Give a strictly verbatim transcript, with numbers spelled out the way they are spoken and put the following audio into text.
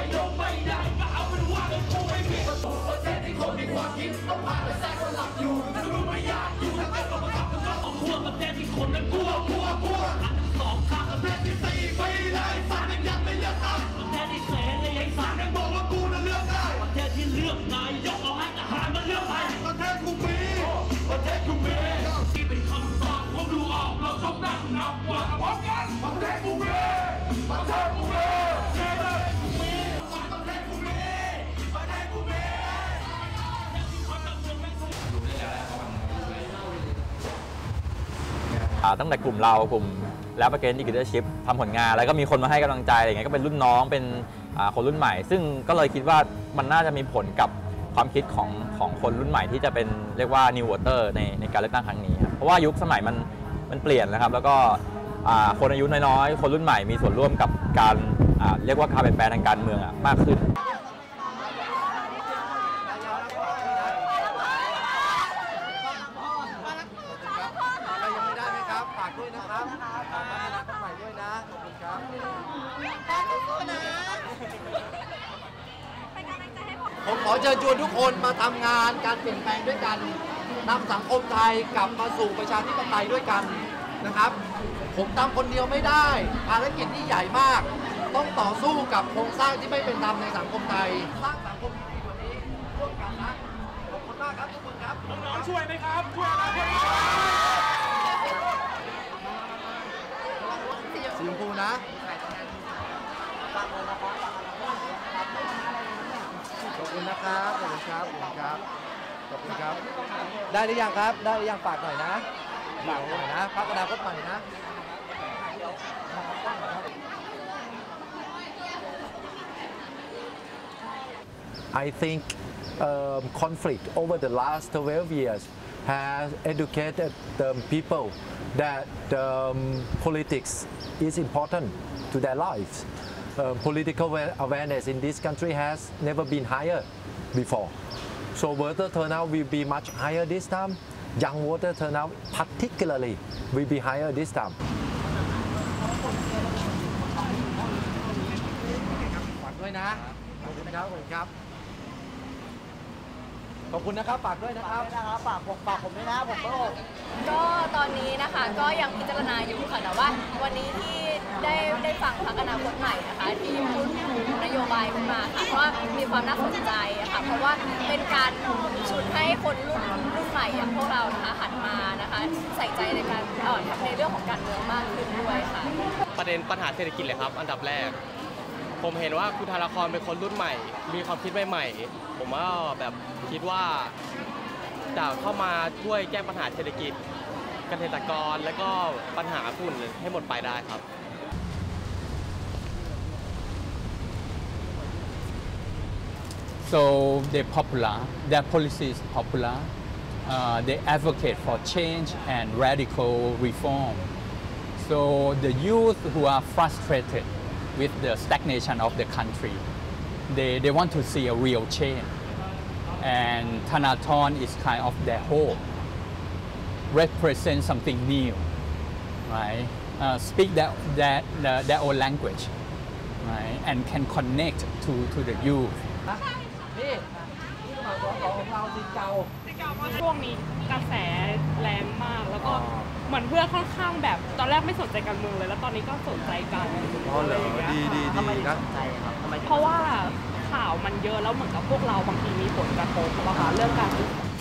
ยกไม่ได้ก็เอาเป็นว่ากูไม่ผิดประเทศที่คนมีความคิดต้องผ่านและแทรกคนหลับอยู่ถ้ารู้ไม่อยากอยู่ถ้าเกิดเราประทับก็ต้องขั้วประเทศที่คนนั้นกลัวกลัวกลัวอันทั้งสองข้างประเทศที่สี่ไปเลยสารยังไม่เลือกได้ประเทศที่เสรียังสารยังบอกว่ากูน่ะเลือกได้ประเทศที่เลือกนายกเอาให้ทหารมาเลือกไปประเทศกูมีประเทศกูมีที่เป็นคำตอบผมดูออกเราต้องนั่งนับว่าพร้อมกันประเทศกูมีประเทศกูมีตั้งแต่กลุ่มเรากลุ่ม Rap Against Dictatorship ทำผลงานแล้วก็มีคนมาให้กำลังใจอะไรอย่างเงี้ยก็เป็นรุ่นน้องเป็นคนรุ่นใหม่ซึ่งก็เลยคิดว่ามันน่าจะมีผลกับความคิดของของคนรุ่นใหม่ที่จะเป็นเรียกว่า New Voter ในในการเลือกตั้งครั้งนี้ครับเพราะว่ายุคสมัยมันมันเปลี่ยนนะครับแล้วก็คนอายุน้อยๆคนรุ่นใหม่มีส่วนร่วมกับการเรียกว่าการเปลี่ยนแปลงทางการเมืองมากขึ้นผมขอเชิญชวนทุกคนมาทำงานการเปลี่ยนแปลงด้วยกันนำสังคมไทยกลับมาสู่ประชาธิปไตยด้วยกันนะครับผมทำคนเดียวไม่ได้ภารกิจที่ใหญ่มากต้องต่อสู้กับโครงสร้างที่ไม่เป็นธรรมในสังคมไทยสร้างสังคมที่ดีกว่านี้ร่วมกันนะขอบคุณมากครับทุกคนครับน้องๆช่วยไหมครับช่วยอะไรสีชมพูนะขอบคุณนะครับขอบคุณครับขอบคุณครับขอบคุณครับได้หรือยังครับได้หรือยังฝากหน่อยนะฝากหน่อยนะพรรคอนาคตใหม่นะ I think um, conflict over the last twelve years has educated the people that um, politics is important to their lives. Uh, political awareness in this country has never been higher before. So voter turnout will be much higher this time. Young voter turnout particularly will be higher this time. ฝากด้วยนะขอบคุณครับขอบคุณครับขอบคุณนะครับฝากด้วยนะครับนะครับฝากฝากผมด้วยนะผมก็ก็ตอนนี้นะคะก็ยังพิจารณาอยู่ค่ะแต่ว่าวันนี้ที่ได้ได้ฟังพรรคอนาคตใหม่นะคะที่พูดนโยบายขึ้นมาค่ะเพราะว่ามีความน่าสนใจค่ะเพราะว่าเป็นการฉุดให้คนรุ่นรุ่นใหม่อย่างพวกเรานะคะหันมานะคะใส่ใจในการเอ่อในเรื่องของการเมืองมากขึ้นด้วยค่ะประเด็นปัญหาเศรษฐกิจเลยครับอันดับแรกผมเห็นว่าคุณธาราครเป็นคนรุ่นใหม่มีความคิดใหม่ๆผมว่าแบบคิดว่าจะเข้ามาช่วยแก้ปัญหาเศรษฐกิจเกษตรกรและก็ปัญหาฝุ่นให้หมดไปได้ครับ So they're popular, their policy is popular. Uh, they advocate for change and radical reform. So the youth who are frustrated with the stagnation of the country, they, they want to see a real change. And Thanathorn is kind of their hope, represent something new, right? Uh, speak that, that, uh, their own language, right? And can connect to, to the youth. นี่ที่มาของเราสิเก่าช่วงนี้กระแสแรงมากแล้วก็เหมือนเพื่อนค่อนข้างแบบตอนแรกไม่สนใจการเมืองเลยแล้วตอนนี้ก็สนใจกันอ๋อเหรอดีดีดีนะเพราะว่าข่าวมันเยอะแล้วเหมือนกับพวกเราบางทีมีผลกระทบนะคะเรื่องการศึกษา